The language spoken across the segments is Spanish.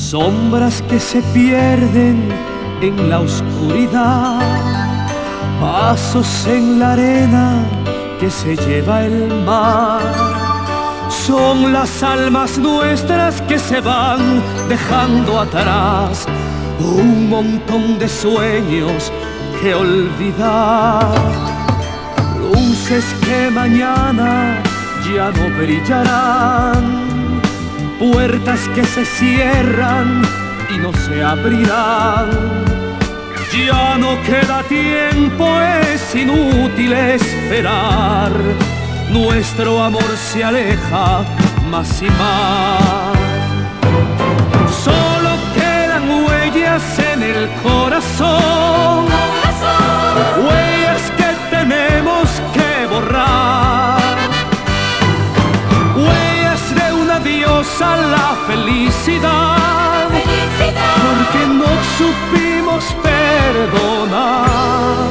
Sombras que se pierden en la oscuridad, pasos en la arena que se lleva el mar. Son las almas nuestras que se van dejando atrás un montón de sueños que olvidar. Luces que mañana ya no brillarán, puertas que se cierran y no se abrirán. Ya no queda tiempo, es inútil esperar. Nuestro amor se aleja más y más. Solo quedan huellas en el corazón, huellas que tenemos que borrar, huellas de un adiós a la felicidad, porque no supimos perdonar.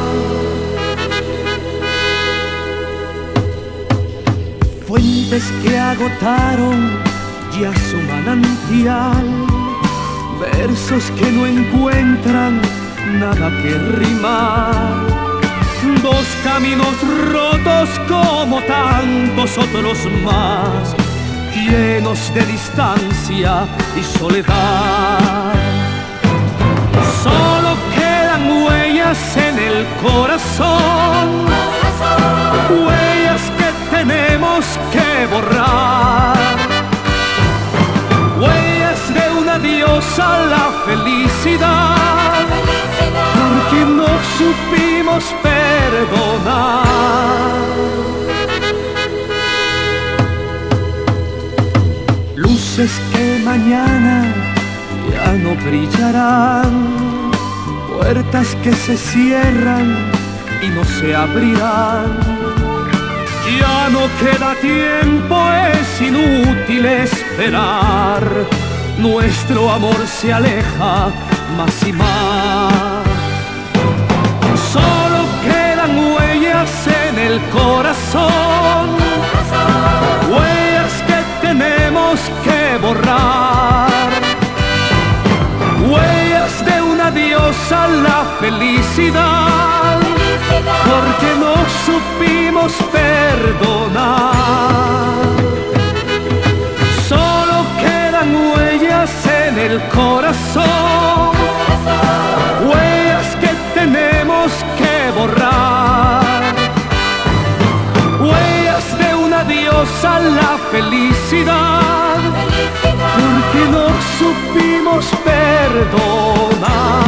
Fuentes que agotaron ya su manantial, versos que no encuentran nada que rimar. Dos caminos rotos como tantos otros más, llenos de distancia y soledad. Solo quedan huellas en el corazón, huellas que tenemos que borrar, huellas de un adiós a la felicidad, porque no supimos perdonar. Luces que mañana ya no brillarán, puertas que se cierran y no se abrirán. Ya no queda tiempo, es inútil esperar. Nuestro amor se aleja más y más. Solo quedan huellas en el corazón, huellas que tenemos que borrar, huellas de un adiós a la felicidad, porque no supimos perdonar. Solo quedan huellas en el corazón, huellas que tenemos que borrar, huellas de un adiós a la felicidad, porque no supimos perdonar.